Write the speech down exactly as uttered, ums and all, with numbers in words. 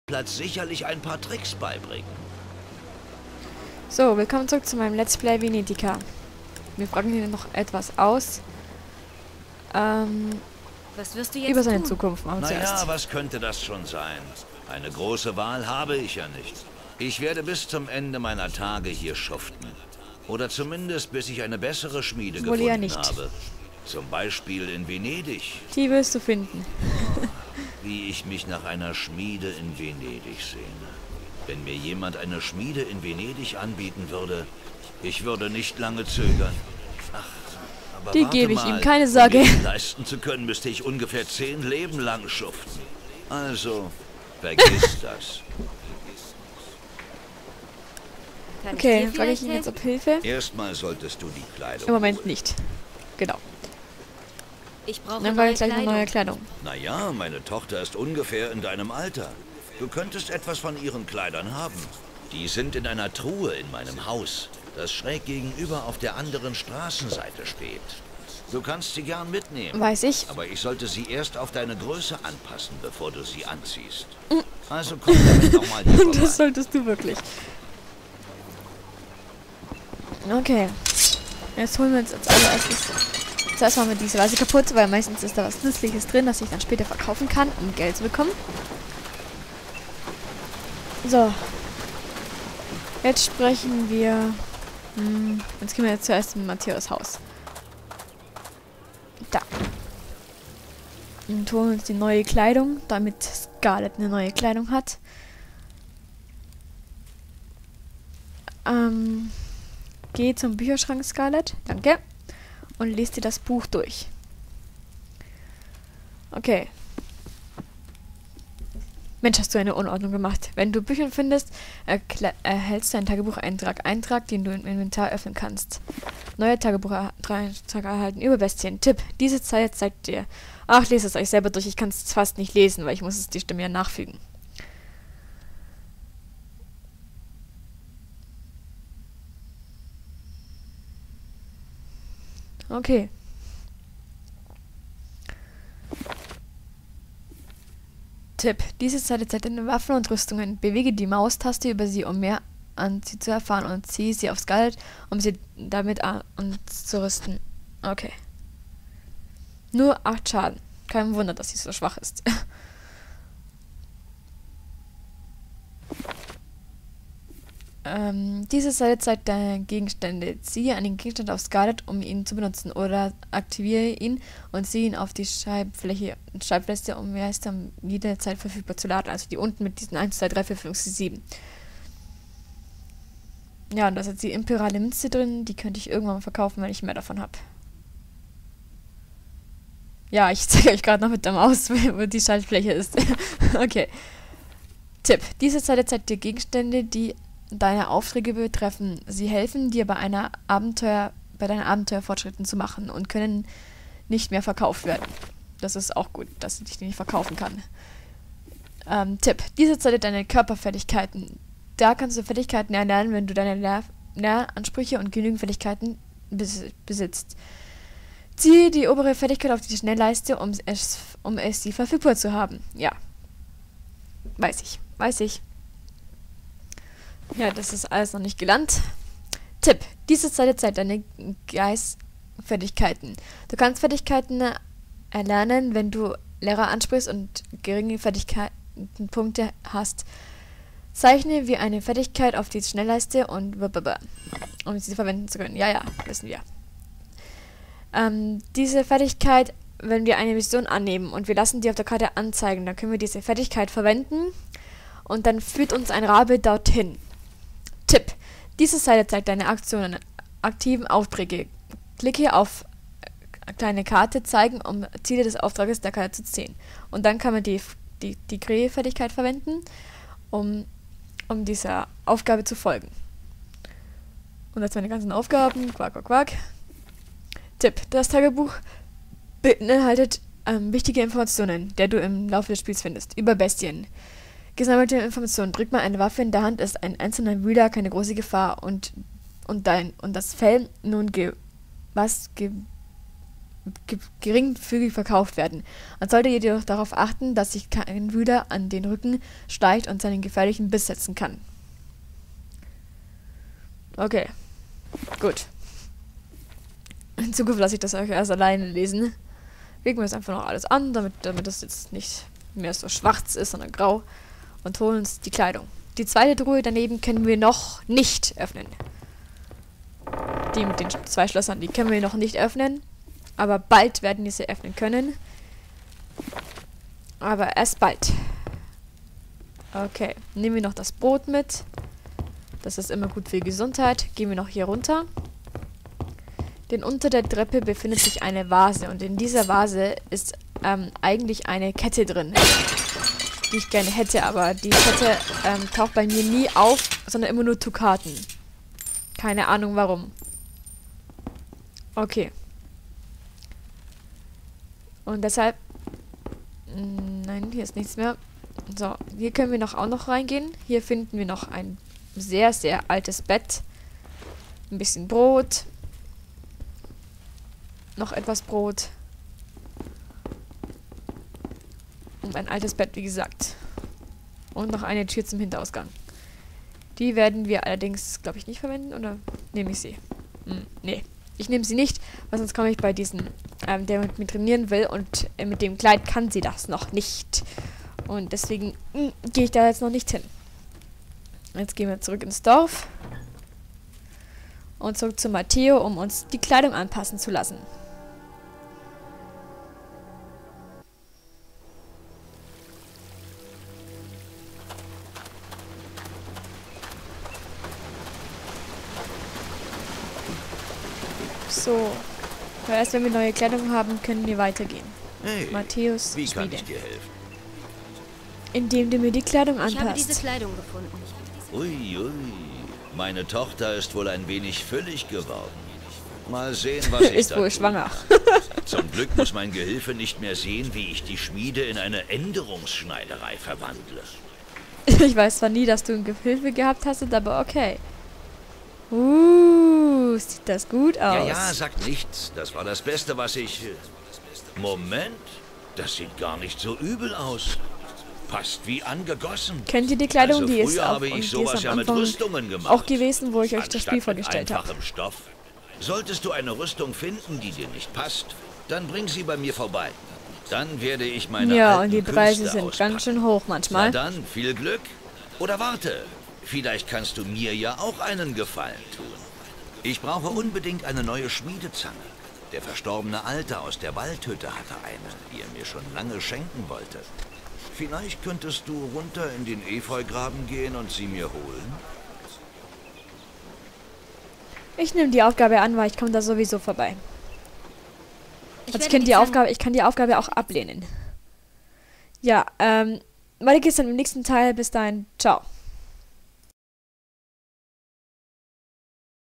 Platz sicherlich ein paar Tricks beibringen. So, willkommen zurück zu meinem Let's Play Venetica. Wir fragen hier noch etwas aus. Ähm, was wirst du jetzt über seine tun? Zukunft machen wir Naja, zuerst. was könnte das schon sein? Eine große Wahl habe ich ja nicht. Ich werde bis zum Ende meiner Tage hier schuften. Oder zumindest bis ich eine bessere Schmiede Wohl eher gefunden nicht. habe. Zum Beispiel in Venedig. Die wirst du finden. Wie ich mich nach einer Schmiede in Venedig sehne. Wenn mir jemand eine Schmiede in Venedig anbieten würde, ich würde nicht lange zögern. Ach, aber Die warte gebe ich mal, ihm, keine Sorge. Um die leisten zu können, müsste ich ungefähr zehn Leben lang schuften. Also, vergiss das. Kann Okay, dir frage ich vielleicht ihn jetzt helfen? ob Hilfe. Erstmal solltest du die Kleidung Im Moment holen. nicht. Genau. Ich brauche Dann neue war ich gleich eine Kleidung. neue Kleidung. Naja, meine Tochter ist ungefähr in deinem Alter. Du könntest etwas von ihren Kleidern haben. Die sind in einer Truhe in meinem Haus, das schräg gegenüber auf der anderen Straßenseite steht. Du kannst sie gern mitnehmen. Weiß ich. Aber ich sollte sie erst auf deine Größe anpassen, bevor du sie anziehst. Also komm damit nochmal hier vorbei. Das solltest du wirklich. Okay. Jetzt holen wir uns als allererstes. Zuerst machen wir diese Vase kaputt, weil meistens ist da was Nützliches drin, das ich dann später verkaufen kann, um Geld zu bekommen. So. Jetzt sprechen wir... Hm, jetzt gehen wir jetzt zuerst in Matthäus Haus. Da. Und holen uns die neue Kleidung, damit Scarlett eine neue Kleidung hat. Ähm... Geh zum Bücherschrank, Scarlett. Danke. Und liest dir das Buch durch. Okay. Mensch, hast du eine Unordnung gemacht. Wenn du Bücher findest, erhältst du einen Tagebucheintrag, Eintrag, den du im Inventar öffnen kannst. Neue Tagebucheintrag erhalten über Bestien. Tipp, diese Zeit zeigt dir... Ach, lest es euch selber durch. Ich kann es fast nicht lesen, weil ich muss es die Stimme ja nachfügen. Okay. Tipp. Diese Seite zeigt deine Waffen und Rüstungen. Bewege die Maustaste über sie, um mehr an sie zu erfahren, und ziehe sie auf Scarlett, um sie damit an und zu rüsten. Okay. Nur acht Schaden. Kein Wunder, dass sie so schwach ist. Ähm, diese Seite zeigt deine Gegenstände. Ziehe einen Gegenstand auf Scarlett, um ihn zu benutzen, oder aktiviere ihn und ziehe ihn auf die Schreibfläche, Schreibleiste, um er ist dann jederzeit verfügbar zu laden. Also die unten mit diesen eins, zwei, drei, vier, fünf, sechs, sieben. Ja, und da ist jetzt die imperiale Münze drin. Die könnte ich irgendwann mal verkaufen, wenn ich mehr davon habe. Ja, ich zeige euch gerade noch mit der Maus, wo die Schaltfläche ist. Okay. Tipp. Diese Seite zeigt dir Gegenstände, die deine Aufträge betreffen. Sie helfen dir bei einer Abenteuer, bei deinen Abenteuerfortschritten zu machen und können nicht mehr verkauft werden. Das ist auch gut, dass ich die nicht verkaufen kann. Ähm, Tipp. Diese zeigt deine Körperfertigkeiten. Da kannst du Fertigkeiten erlernen, wenn du deine Lehr Lernansprüche und genügend Fertigkeiten bes besitzt. Ziehe die obere Fertigkeit auf die Schnellleiste, um es, um es sie verfügbar zu haben. Ja. Weiß ich. Weiß ich. Ja, das ist alles noch nicht gelernt. Tipp. Diese Seite zeigt deine Geistfertigkeiten. Du kannst Fertigkeiten erlernen, wenn du Lehrer ansprichst und geringe Fertigkeitenpunkte hast. Zeichne wie eine Fertigkeit auf die Schnellleiste und blablabla, um sie verwenden zu können. Ja, ja, wissen wir. Ähm, diese Fertigkeit, wenn wir eine Mission annehmen und wir lassen die auf der Karte anzeigen, dann können wir diese Fertigkeit verwenden und dann führt uns ein Rabe dorthin. Tipp. Diese Seite zeigt deine Aktionen, aktiven Aufträge. Klicke auf kleine Karte zeigen, um Ziele des Auftrages der Karte zu sehen. Und dann kann man die, die, die Krähe-Fertigkeit verwenden, um, um dieser Aufgabe zu folgen. Und das meine ganzen Aufgaben. Quack, quack, quack. Tipp. Das Tagebuch beinhaltet ähm, wichtige Informationen, die du im Laufe des Spiels findest, über Bestien. Gesammelte Informationen. Drückt man eine Waffe in der Hand, ist ein einzelner Wühler keine große Gefahr und, und, dein, und das Fell nun ge, was ge, ge geringfügig verkauft werden. Man sollte jedoch darauf achten, dass sich kein Wüder an den Rücken steigt und seinen gefährlichen Biss setzen kann. Okay, gut. In Zukunft lasse ich das euch erst alleine lesen. Legen wir es einfach noch alles an, damit, damit das jetzt nicht mehr so schwarz ist, sondern grau. Und holen uns die Kleidung. Die zweite Truhe daneben können wir noch nicht öffnen. Die mit den zwei Schlössern, die können wir noch nicht öffnen. Aber bald werden wir sie öffnen können. Aber erst bald. Okay, nehmen wir noch das Brot mit. Das ist immer gut für die Gesundheit. Gehen wir noch hier runter. Denn unter der Treppe befindet sich eine Vase. Und in dieser Vase ist ähm, eigentlich eine Kette drin, die ich gerne hätte. Aber die Kette ähm, taucht bei mir nie auf, sondern immer nur Dukaten. Keine Ahnung warum. Okay. Und deshalb... Nein, hier ist nichts mehr. So, hier können wir noch auch noch reingehen. Hier finden wir noch ein sehr, sehr altes Bett. Ein bisschen Brot. Noch etwas Brot. Und ein altes Bett, wie gesagt. Und noch eine Tür zum Hinterausgang. Die werden wir allerdings, glaube ich, nicht verwenden. Oder nehme ich sie? Hm, nee. Ich nehme sie nicht, weil sonst komme ich bei diesem, ähm, der mit mir trainieren will. Und äh, mit dem Kleid kann sie das noch nicht. Und deswegen hm, gehe ich da jetzt noch nicht hin. Jetzt gehen wir zurück ins Dorf. Und zurück zu Matteo, um uns die Kleidung anpassen zu lassen. So. Erst wenn wir neue Kleidung haben, können wir weitergehen. Hey, Matthäus wie kann Schmiede. ich dir helfen? Indem du mir die Kleidung Ich habe diese anpasst. Kleidung gefunden. Ui, ui. Meine Tochter ist wohl ein wenig füllig geworden. Mal sehen, was ich Ist da wohl tun schwanger. kann. Zum Glück muss mein Gehilfe nicht mehr sehen, wie ich die Schmiede in eine Änderungsschneiderei verwandle. Ich weiß zwar nie, dass du ein Gehilfe gehabt hast, aber okay. Uh, sieht das gut aus. Ja, ja, sag nichts. Das war das Beste, was ich... Moment, das sieht gar nicht so übel aus. Passt wie angegossen. Kennt ihr die Kleidung, Also die ist früher auf, habe und ich die ist sowas am ja mit Anfang Rüstungen gemacht. auch gewesen, wo ich euch das Anstatt Spiel mit vorgestellt habe. einfachem Stoff. Solltest du eine Rüstung finden, die dir nicht passt, dann bring sie bei mir vorbei. Dann werde ich meine Ja, alten und die Preise Künste sind auspacken. ganz schön hoch Na manchmal. dann, viel Glück. Oder warte, vielleicht kannst du mir ja auch einen Gefallen tun. Ich brauche unbedingt eine neue Schmiedezange. Der verstorbene Alte aus der Waldhütte hatte eine, die er mir schon lange schenken wollte. Vielleicht könntest du runter in den Efeugraben gehen und sie mir holen? Ich nehme die Aufgabe an, weil ich komme da sowieso vorbei. Ich Also ich werde kann die die Zange- Aufgabe, ich kann die Aufgabe auch ablehnen. Ja, ähm, weiter geht's dann im nächsten Teil. Bis dahin, ciao.